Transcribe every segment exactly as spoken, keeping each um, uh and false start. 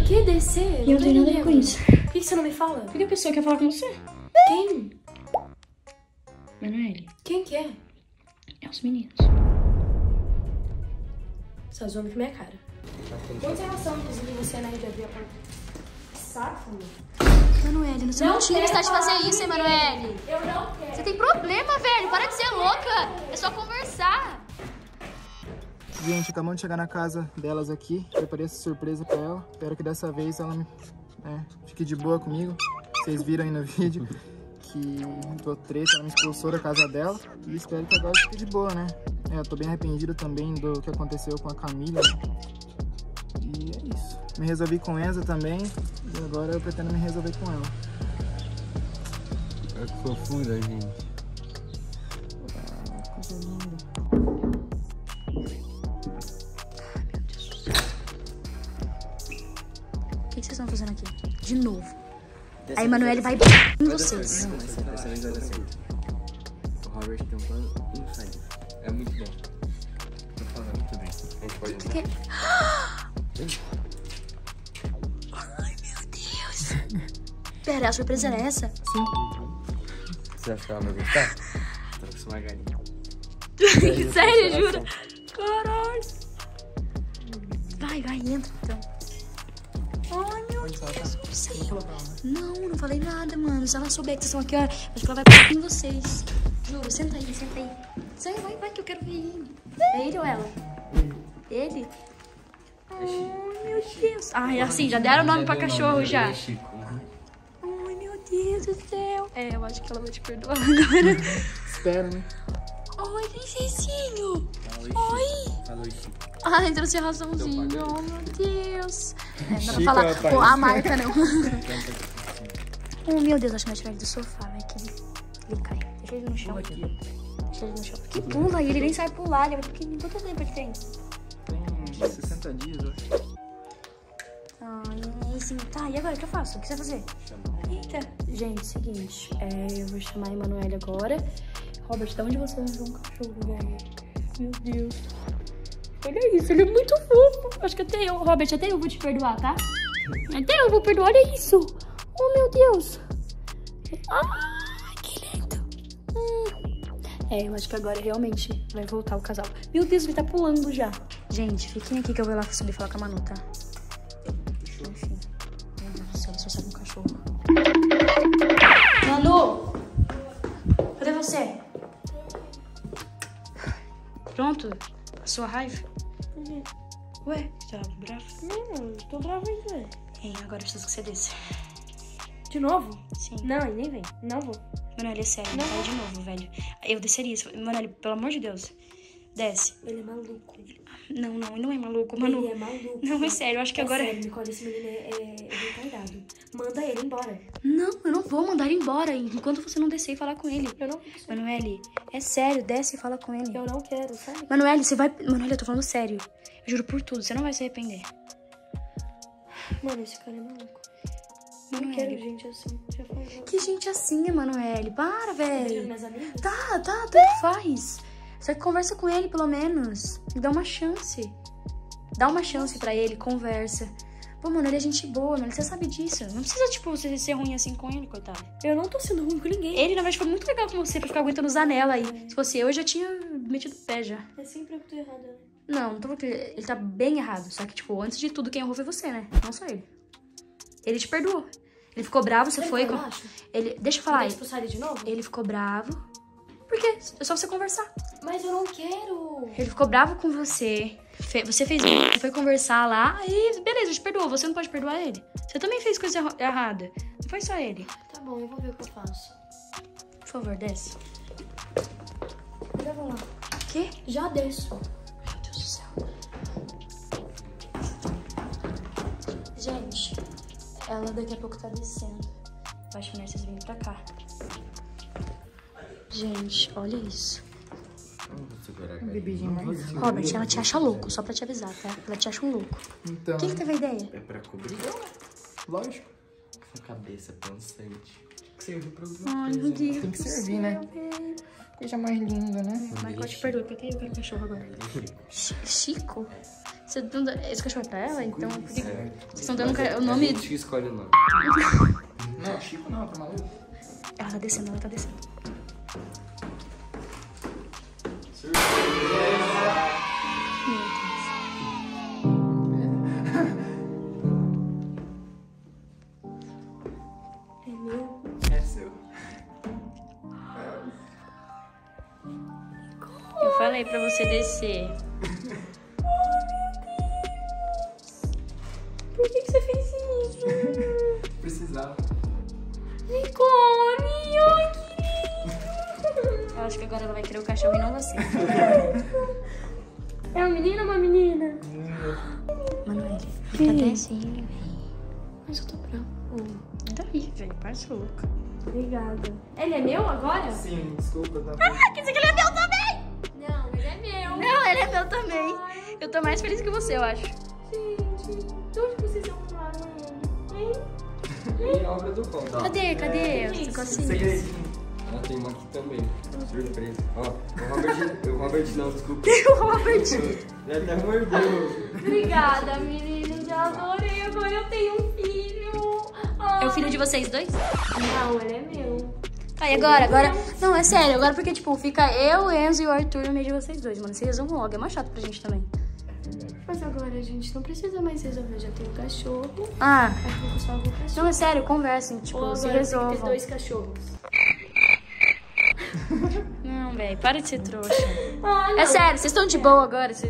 que descer? Eu não tenho nada a ver com isso. Por que você não me fala? Por que a pessoa quer falar com você? Quem? Manoel. Quem que é? É os meninos. Você zoando com minha cara. Qual é a relação, inclusive, você, né, de abrir a porta? Saco, Manoel, você não, não tinha necessidade de fazer isso, hein, Manoel? Eu não quero. Você tem problema, velho. Para de ser louca. É só conversar. Gente, acabamos de chegar na casa delas aqui. Preparei essa surpresa pra ela. Espero que dessa vez ela me, é, fique de boa comigo. Vocês viram aí no vídeo que tô treta, ela me expulsou da casa dela. E espero que agora fique de boa, né? É, eu tô bem arrependido também do que aconteceu com a Camila. E é isso. Me resolvi com Enza também. E agora eu pretendo me resolver com ela. É que fofura, gente. Ah, coisa linda. O que vocês estão fazendo aqui? De novo. Dessa Aí, Manoel vai bater em vocês. Não, mas dessa vez vai dar certo. O Robert tem um plano inside. É muito bom. Tô falando, tudo bem. A gente pode entrar. Que... Ai, meu Deus. Pera, a surpresa era essa? Sim. Você acha que ela vai gostar? Trouxe uma galinha. Sério, jura? Caralho. Vai, vai, entra então. Ai, meu Deus, não sei. Não, não falei nada, mano. Se ela souber que vocês estão aqui, ó, acho que ela vai bater em vocês. Juro, senta aí, senta aí. Sai, vai, vai, que eu quero ver ele. É ele ou ela? Ele? Ai, meu Deus. Ai, assim, já deram o nome pra cachorro já. Ai, meu Deus do céu. É, eu acho que ela vai te perdoar agora. Espero, né? Ai, princesinho. Oi. Falou, Chico. Ai, trouxe razãozinho. Oh, meu Deus. É, não Chico, pra falar rapaz. pô, a marca, não. Oh, meu Deus, acho que vai tirar ele do sofá, vai que ele, ele cai. Deixa ele no chão. Deixa ele no chão. Que pula, e ele nem sabe pular, ele é muito pequenininho. Quanto tempo ele tem? Tem sessenta dias, eu acho. Ai, sim. Tá, e agora, o que eu faço? O que você vai fazer? Eita. Gente, seguinte, é, eu vou chamar a Emanuele agora. Robert, de onde você arranjou um cachorro, velho? Meu Deus. Olha isso, ele é muito fofo. Acho que até eu, Robert, até eu vou te perdoar, tá? Até eu vou perdoar, olha isso. Oh, meu Deus. Ai, que lindo. Hum. É, eu acho que agora realmente vai voltar o casal. Meu Deus, ele tá pulando já. Gente, fiquem aqui que eu vou lá subir falar com a Manu, tá? Enfim. Meu Deus do céu, ela só sabe um cachorro. Manu! Cadê você? Pronto? A sua raiva? Uhum. Ué, você tá brava? Não, eu tô brava ainda. Hein, agora eu preciso que você desça. De novo? Sim. Não, nem vem. Não vou. Manoel, é sério, não vai de novo, velho. Eu desceria. Manoel, pelo amor de Deus. Desce. Ele é maluco. Não, não, ele não é maluco, Manu. Ele é maluco. Não, é sério, eu acho que é agora... Sério, Nicole, esse menino é, é, é retardado. Manda ele embora. Não, eu não vou mandar ele embora enquanto você não descer e falar com ele. Eu não quero. Manoel, é sério, desce e fala com ele. Eu não quero, sabe? Manoel, você vai... Manoel, eu tô falando sério. Eu juro por tudo, você não vai se arrepender. Mano, esse cara é maluco. Manoel. Não quero gente assim. Já falei. Que gente assim, Emanuele? Para, velho. Minhas amigas? Tá, tá, tanto faz. Só que conversa com ele, pelo menos. E dá uma chance. Dá uma chance pra ele, conversa. Pô, mano, ele é gente boa, mano. Você sabe disso. Não precisa, tipo, você ser ruim assim com ele, coitado. Eu não tô sendo ruim com ninguém. Ele, na verdade, foi muito legal com você pra ficar aguentando os anel aí. Se fosse eu, eu já tinha metido o pé já. É sempre eu que tô errada, né? Não, não tô falando que ele, ele tá bem errado. Só que, tipo, antes de tudo, quem errou foi você, né? Não só ele. Ele te perdoou. Ele ficou bravo, você Sabe foi... o que eu Com... acho? Ele... Deixa eu falar. Vai Ele... expulsar ele de novo? ele ficou bravo. Por quê? É só você conversar. Mas eu não quero. Ele ficou bravo com você. Fe... Você fez... Você foi conversar lá. Aí, beleza, te perdoou. Você não pode perdoar ele. Você também fez coisa erra- errada. Não foi só ele. Tá bom, eu vou ver o que eu faço. Por favor, desce. Já vou lá. O quê? Já desço. Meu Deus do céu. Gente, ela daqui a pouco tá descendo. Eu acho melhor vocês virem pra cá. Gente, olha isso. Um bebidinho mais. Robert, ela te acha louco, só pra te avisar, tá? Ela te acha um louco. Então. Quem que teve a ideia? É pra cobrir Lógico. a cabeça pensante. Servir pra alguma Ai, coisa. meu Deus. Tem que do servir, céu, né? velho. Coisa mais linda, né? Michael, te perdoa, porque eu quero cachorro agora. Chi- Chico? Você não dá... Esse cachorro é pra ela? Então, por que... É. Vocês estão dando Mas o nome... A gente que escolhe o nome. Não, Chico não, tá maluco? Ela tá descendo, ela tá descendo. É meu? É seu. Eu falei pra você descer. Por que, que você fez isso? Precisava. Nicole, ai que lindo! Eu acho que agora ela vai querer o cachorro e não você. É um menino ou uma menina? Manoel, fica Sim. até assim, velho. Mas eu tô bravo. Daí, velho, parece louca. Obrigada. Ele é meu agora? Sim, desculpa, tá? Ah, quer dizer que ele é meu também! Não, ele é meu. Não, ele é meu também. Eu tô mais feliz que você, eu acho. Gente, de onde vocês arrumaram ele? Hein? E a obra do pão, tá? Cadê, cadê? Os isso? negocinhos. Segredinho. Ela tem uma aqui também. Surpresa. Ó, o Robert, o Robert não, desculpa. O Robert. Ele até mordeu. Obrigada, meninos. Eu adorei. Agora eu tenho um filho. Ai. É o filho de vocês dois? Não, ele é meu. Tá, e agora? Agora. Não, é sério. Agora porque, tipo, fica eu, o Enzo e o Arthur no meio de vocês dois, mano. Vocês resolvam logo. É mais chato pra gente também. Mas agora a gente não precisa mais resolver. Já tem um cachorro. Ah, Aí eu só vou cachorro. não, é sério. Conversem. Tipo, Ou se agora tem que ter resolvam. dois cachorros. Não, velho. Para de ser trouxa. Ah, não. É sério. Vocês estão de boa agora? Cê...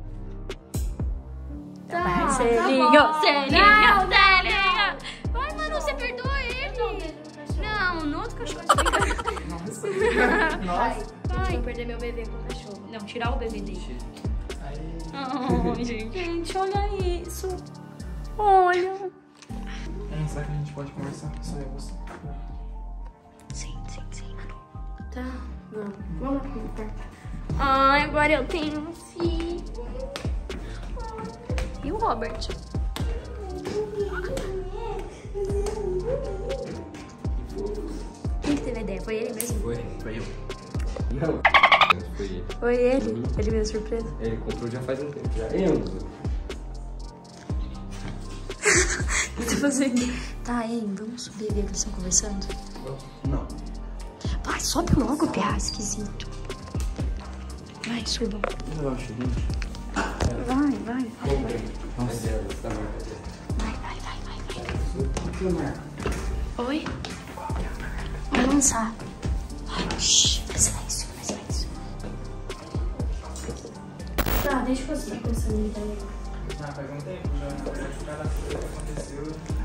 Tá, Marcelinho, tá bom. Celinho, Não, Celinho. Vai, mano, você perdoa ele. Não, no outro cachorro. Nossa. Vai, Nossa. a gente vai perder meu bebê com o cachorro. Não, tirar o bebê dele. Aí. Ai, gente. Gente, olha isso. Olha. Hum, será que a gente pode conversar? Só eu e você. Sim, sim, sim, mano. Tá, vamos. Vamos lá pro meu quarto. Ai, agora eu tenho um filho. E o Robert? Quem que teve a ideia? Foi ele mesmo? Foi, foi eu. Não, foi ele. Foi ele? Ele veio surpresa? Ele comprou já faz um tempo. Já Enzo. O que você fazendo? Tá, hein? Vamos subir e ver o que eles estão conversando? Não. Vai, sobe logo, piá, esquisito. Vai, subam. Eu acho, gente. Vai, vai. Comprei. Nossa, tá bom. Vai, vai, vai, vai, vai. Oi? Vai lançar. Vai, shh, silêncio, silêncio. Tá, deixa eu fazer pensando em ideia. Ah, faz um tempo já. Cada coisa que aconteceu.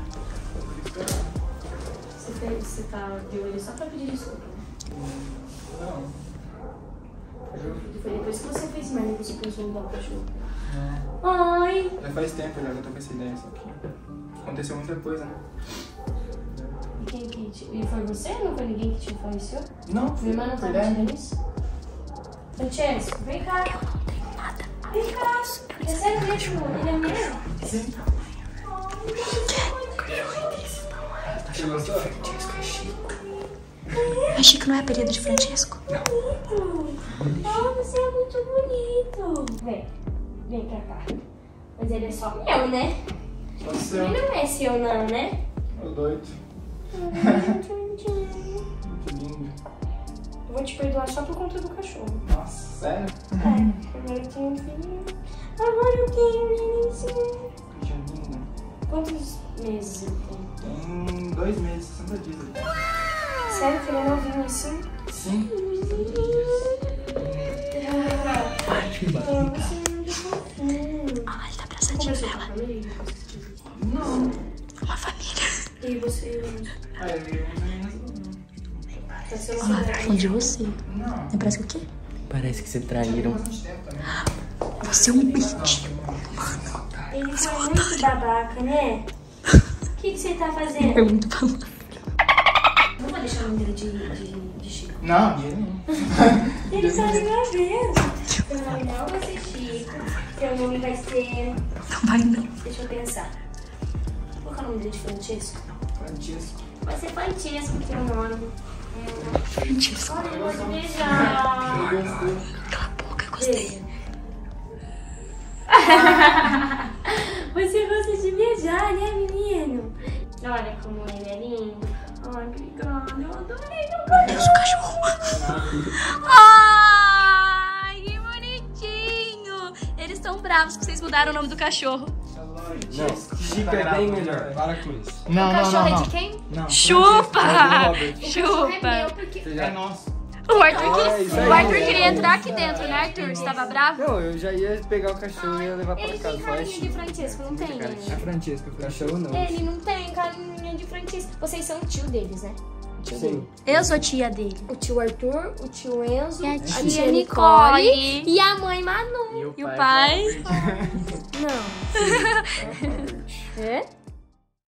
Você, fez, você tá de olho só pra pedir desculpa, né? Não. Foi depois que você fez merda que você pensou em dar o cachorro. Não. Ai! Já faz tempo já que eu tô com essa ideia, só que aconteceu muita coisa, né? E quem que te... E foi você? Não foi ninguém que te influenciou? Não, Minha irmã não tá verdade. mexendo nisso? Francesco, vem cá. Eu não tenho nada. Vem cá. É sério mesmo? Ele é meu? Sim. Você gostou? Mas Chico não é apelido de Francesco? Bonito. Ah, você é muito bonito. Vem. Vem pra cá. Mas ele é só meu, né? Só seu. Ele não é seu não, né? Ô doido. Muito Muito lindo. Eu vou te perdoar só por conta do cachorro. Nossa, sério? É, agora eu tenho um filho. Agora eu tenho um nenenzinho. Coisa linda. Quantos meses ele tem? Tem dois meses, sessenta dias. Sério que ele é novinho assim? Sim. Ah, você é muito fofinho. Ah, ele tá abraçadinho Conversou nela. com a família? Não. Uma família. E você, onde? Ah, eu vi uns meninos. Tá sendo Ah, tá falando de você. Não. É, parece o quê? Parece que você Tem traíram. bastante tempo também. Você é um bitch. Ele foi muito babaca, né? O que, que você tá fazendo? É muito babaca. Não vou deixar a bandeira de, de, de Chico. Não, de jeito nenhum. Ele só de uma vez. Seu nome não vai ser Chico. Seu nome vai ser... Não vai não. Deixa eu pensar. Qual que é o nome dele de Francesco? Francesco. Vai ser Francesco, que é o nome. Francesco. Olha, eu vou te beijar. Eu gostei. Cala a boca, eu gostei. Beijo. Você gosta de viajar, né, menino? Olha como ele é lindo. Ai, obrigada. Eu adorei meu cachorro. Ai, que bonitinho. Eles estão bravos que vocês mudaram o nome do cachorro. Não, Chico é bem melhor. Para com isso. Não, O não, cachorro não, é não. de quem? Não. Chupa! Robert. Chupa! É meu, porque... Você já- É nosso. O Arthur, Ah, que... isso aí. o Arthur queria entrar aqui dentro, né, Arthur? Você tava bravo? Não, eu já ia pegar o cachorro e ia levar pra Ele casa. tem Só é carinha de Chico. Francesco, não tem, Cara, né? A Francesca. O cachorro não. Ele não tem carinha de Francesco. Vocês são o tio deles, né? Tio Sim. dele. Eu sou tia dele. O tio Arthur, o tio Enzo, E a a tia tia Nicole. Nicole e a mãe Manu. E o pai? Não. É?